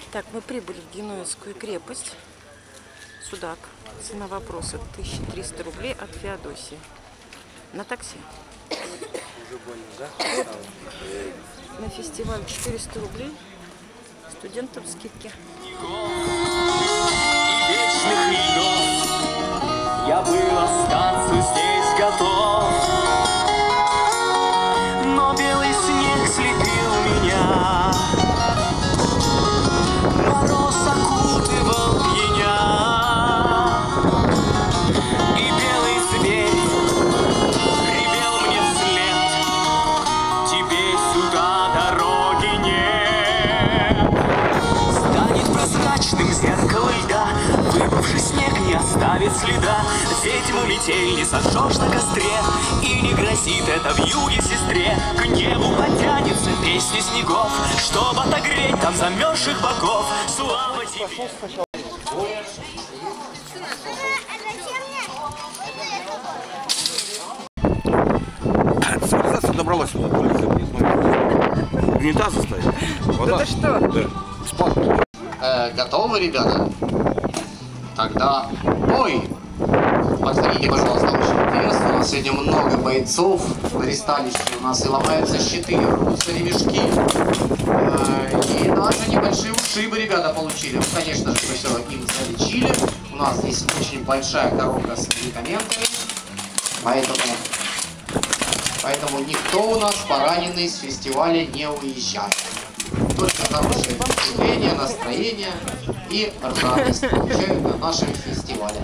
Так, мы прибыли в Генуэзскую крепость. Судак. Цена вопроса 1300 рублей от Феодосии. На такси. На фестиваль 400 рублей. Студентам скидки. Я был остаться здесь готов, но белый снег слепил меня, мороз окутывал меня, и белый зверь ревел мне вслед: тебе сюда дороги нет. Станет прозрачным зеркало льда, выпавший снег не оставит следа. Ведьму метель не сожжешь на костре, и не грозит это вьюге сестре. К небу потянется песня снегов, чтоб отогреть там замерзших богов. Слава тебе! Цивилизация добралась сюда, унитазы стоят. Вода. Да ты что? Да. Спал. Готовы, ребята? Тогда бой! Подходите, пожалуйста, очень интересно. У нас сегодня много бойцов на ристалище. У нас и ломаются щиты, рвутся ремешки. И даже небольшие ушибы ребята получили. Ну, конечно же, мы все им залечили. У нас здесь очень большая коробка с медикаментами. Поэтому никто у нас пораненный с фестиваля не уезжает. Только хорошее впечатление, настроение и радость получают на нашем фестивале.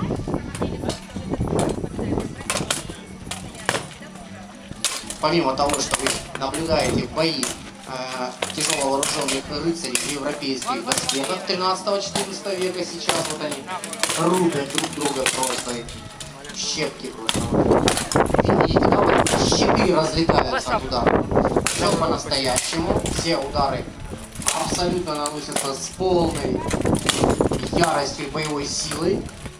Помимо того, что вы наблюдаете бои тяжело вооруженных рыцарей европейских доспехов 13-14 века, сейчас вот они рубят друг друга просто, щепки просто. Видите, да, вот щиты разлетаются от ударов. Все по-настоящему, все удары абсолютно наносятся с полной яростью и боевой силой.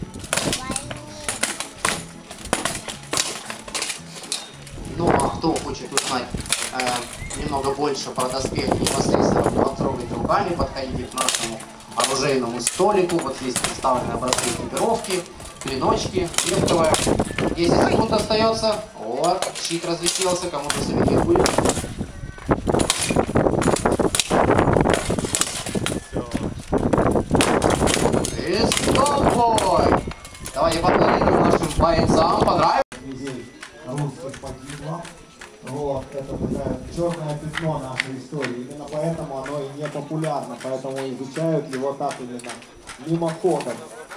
Ну а кто хочет узнать немного больше про доспех, непосредственно потрогать руками, подходите к нашему оружейному столику. Вот здесь представлены образцы экипировки, клиночки, легковая. 10 секунд остается. Вот, щит разлетелся, кому-то сувенир будет. И стоп-бой! Давайте поаплодируем нашим бойцам. Понравилось? Русских погибло. Вот, это такая черное пятно нашей истории. Именно поэтому оно и не популярно, поэтому изучают его так именно мимоходом.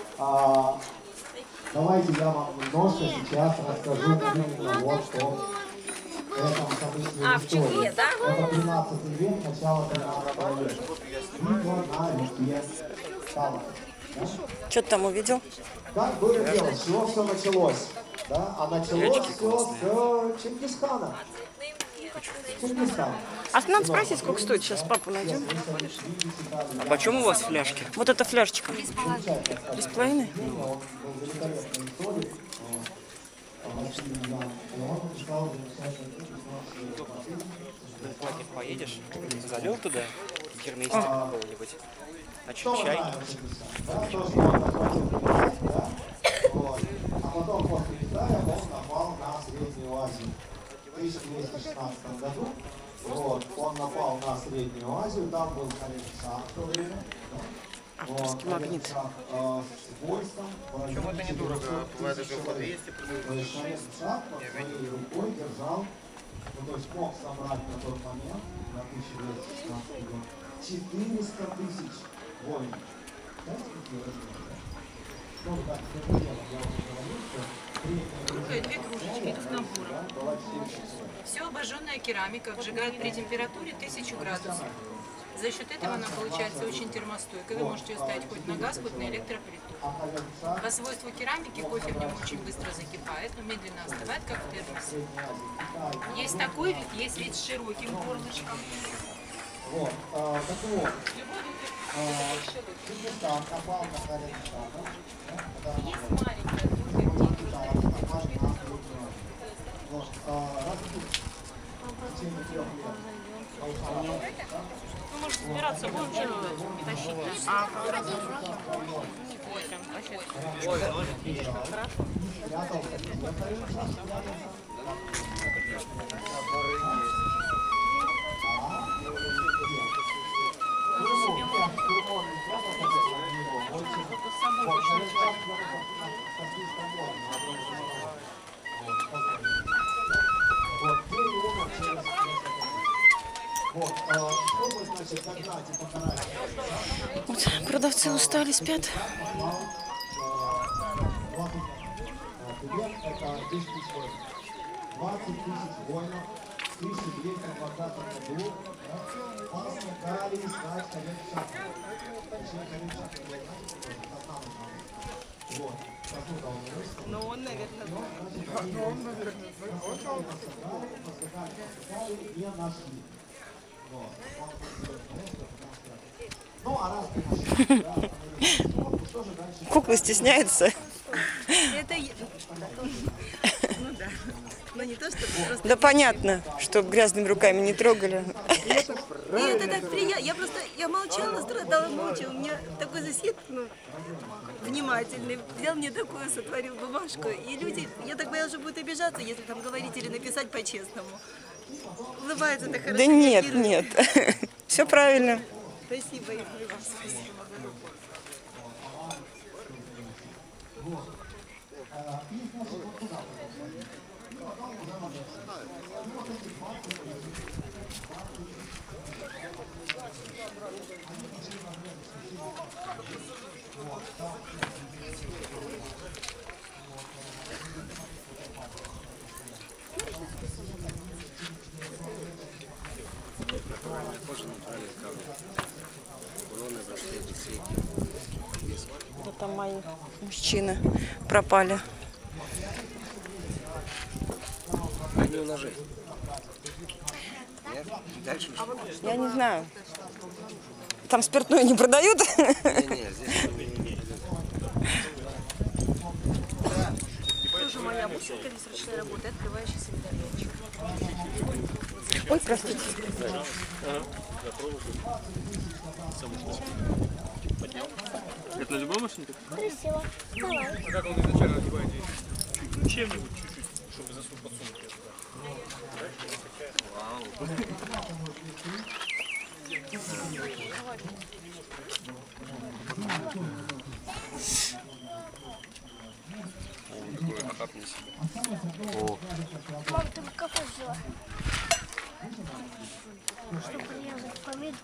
Давайте я вам немножко сейчас расскажу именно вот что этом событии истории. Это 13 век, начало 13 века. Битва на реке Талас. Что ты там увидел? Как было дело? С чего все началось? Да? А началось все с Чингисхана. А надо спросить, сколько стоит. Сейчас папу найдем. А почем у вас фляжки? Вот эта фляжечка. 3,5? Поедешь? Залил туда гермейстера какого-нибудь? А что, чай? А потом после Китая он напал на Среднюю Азию. В 1216 году он напал на Среднюю Азию, там был Халид-Шах в то время. Авторский магнит. С войском. Почему это недорого? Бывает даже по 200. Халид-Шах своей рукой держал, то есть мог собрать на тот момент, на 1216 год, 400 тысяч воинов. Знаете, какие размеры? Ну, так, это дело, я уже говорил, что Две кружечки идут набором. Все обожженная керамика обжигают при температуре 1000 градусов. За счет этого она получается очень термостойкой. Вы можете ее ставить хоть на газ, хоть на электроплиту. По свойству керамики кофе в нем очень быстро закипает, но медленно остывает, как в термосе. Есть такой вид, есть вид с широким горлышком. вот, так вот, Чингисхан напал на Халид-Шаха. Есть маленькая Вот, раз в течение 3 лет Ну, может, собираться будем же тащить. А как раз прям вообще. Вот, продавцы устали, спят. Это 10 тысяч воинов. 20 тысяч воинов в 1220 году пасмы карали искать ходячих шахтов. Точнее, ходячих шахтов было, знаете, основной навык. Вот. Ну, он, наверное, Поскакали, не нашли. Вот. Ну, а раз ты нашли, да, что же дальше? Куклы стесняются. это... Ну да. Но не то, что просто... Да понятно, что грязными руками не трогали. И это так приятно. Я молчала, страдала молча. У меня такой сосед, внимательный, взял мне такую, сотворил бумажку. И люди, я так боялась, что будут обижаться, если там говорить или написать по-честному. Улыбаются так хорошо. Да нет, нет. Все правильно. Спасибо, и вам спасибо. Вот там мои мужчины пропали. Они у ножей. Нет? Дальше что? Я не знаю. Там спиртное не продают? Не, здесь не. Тоже моя бусинка здесь ручной работы, открывающий солидарьячик. Ой, простите. Это на любой машине? Красиво. Давай. А как он изначально одевает? Чем-нибудь чуть-чуть, чтобы засунуть подсумки. Он такой охапни себе. О. Мам, ты бы какой взяла? Чтобы порезать помидор.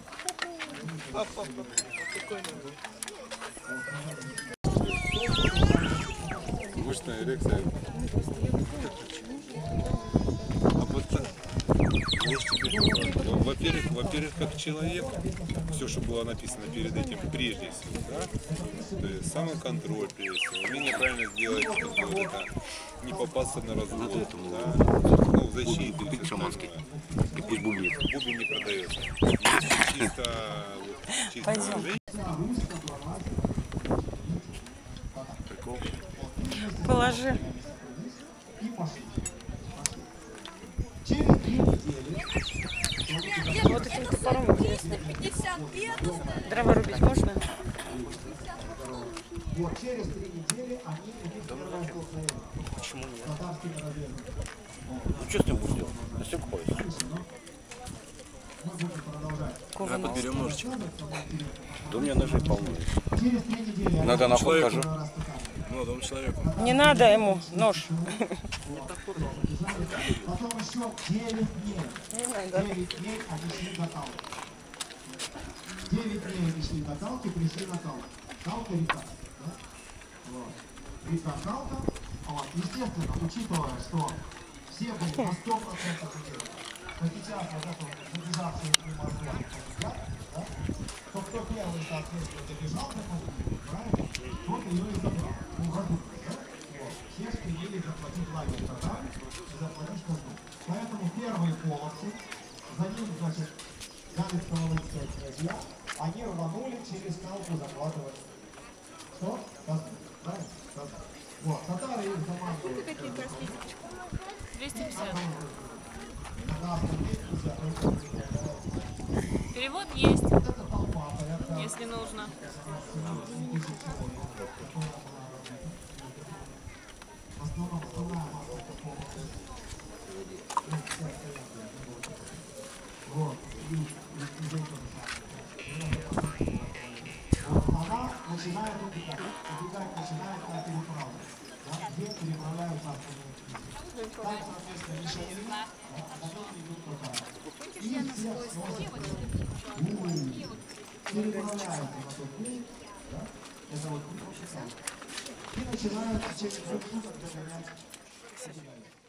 Мышная эрекция. А вот ну, во-первых, как человек, все, что было написано перед этим, прежде всего, да? То есть самоконтроль, прежде всего, умение правильно сделать, вот это, не попасться на развод, да? Ну, в защите. Купить шаманский. И пусть бубнит. Бубен не продается. Если чисто жизнь. Прикол. Положи. Вот этим топором интересно. Дрова рубить можно? Вот через 3 недели они идут на столкновение. Почему нет? Татарскими наверное. Ну что с ним будешь делать? На стенку повесить? Мы будем продолжать. Давай подберем ножичек. Да у меня ножей полно. Через 3 недели они Надо на ход хожу. Молодому человеку. Не надо ему нож. Потом еще 9 дней. 9 дней они шли до Талки. 9 дней они шли до Талки, пришли на Талку. Талка река. Да? Вот. Река Талка. Вот. Естественно, учитывая, что все были на 100% уверены, что сейчас вот эту забежавшую к ним морскую да? То кто первый, соответственно, добежал до Талки, правильно? Тот ее и забрал. Ну, разумно, да? Вот. Все стремились заплатить лагерь татар и заплатить казну. Поэтому первые половцы, за ним, значит, галицко-волынские князья, они рванули через Талку захватывать. Что? Казну. Правильно? Казну. Вот. Татары их заманивают. Какие браслеты? 250. На остальных друзья, Перевод есть, если нужно. Вот. Она начинает убегать. Убегать начинает на переправу. Да, где переправляются автомобили. Там, соответственно, мешанина, а за ними идут трамваи. И все переправляются на тот путь, да, это вот и начинают в течение 2 суток догонять.